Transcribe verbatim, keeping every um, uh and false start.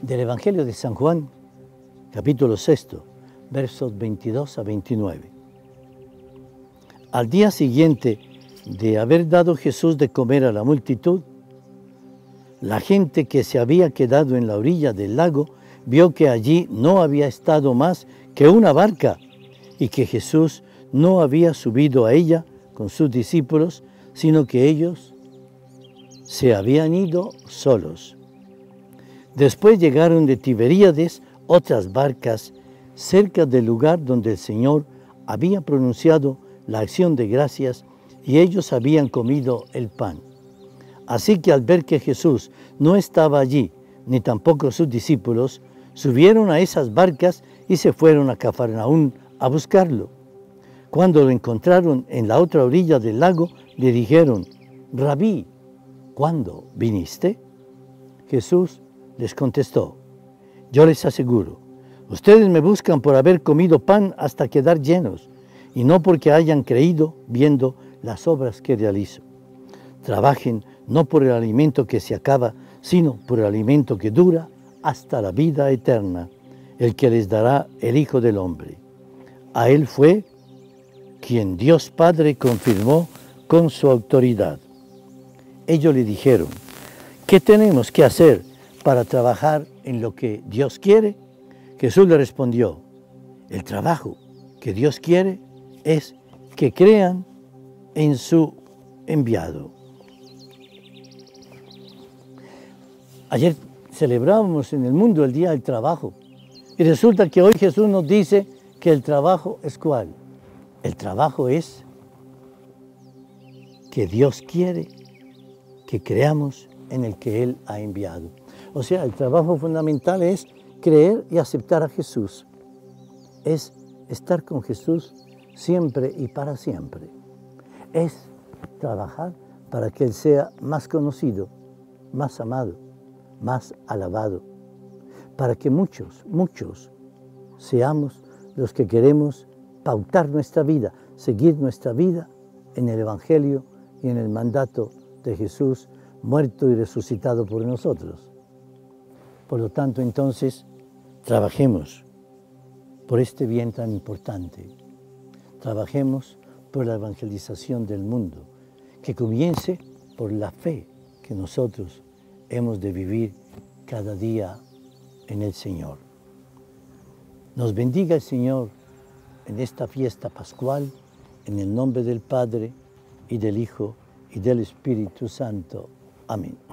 Del Evangelio de San Juan, capítulo sexto, versos veintidós a veintinueve. Al día siguiente de haber dado Jesús de comer a la multitud, la gente que se había quedado en la orilla del lago vio que allí no había estado más que una barca y que Jesús no había subido a ella con sus discípulos, sino que ellos se habían ido solos. Después llegaron de Tiberíades otras barcas cerca del lugar donde el Señor había pronunciado la acción de gracias y ellos habían comido el pan. Así que al ver que Jesús no estaba allí, ni tampoco sus discípulos, subieron a esas barcas y se fueron a Cafarnaún a buscarlo. Cuando lo encontraron en la otra orilla del lago, le dijeron: Rabí, ¿cuándo viniste? Jesús les contestó: yo les aseguro, ustedes me buscan por haber comido pan hasta quedar llenos, y no porque hayan creído viendo las obras que realizo. Trabajen no por el alimento que se acaba, sino por el alimento que dura hasta la vida eterna, el que les dará el Hijo del Hombre. A él fue quien Dios Padre confirmó con su autoridad. Ellos le dijeron: ¿qué tenemos que hacer para trabajar en lo que Dios quiere? Jesús le respondió: el trabajo que Dios quiere es que crean en su enviado. Ayer celebrábamos en el mundo el Día del Trabajo y resulta que hoy Jesús nos dice que el trabajo es ¿cuál? El trabajo es que Dios quiere que creamos en el que Él ha enviado. O sea, el trabajo fundamental es creer y aceptar a Jesús. Es estar con Jesús siempre y para siempre. Es trabajar para que Él sea más conocido, más amado, más alabado. Para que muchos, muchos seamos los que queremos pautar nuestra vida, seguir nuestra vida en el Evangelio y en el mandato de Jesús, muerto y resucitado por nosotros. Por lo tanto, entonces, trabajemos por este bien tan importante. Trabajemos por la evangelización del mundo, que comience por la fe que nosotros hemos de vivir cada día en el Señor. Nos bendiga el Señor en esta fiesta pascual, en el nombre del Padre, y del Hijo, y del Espíritu Santo. Amén.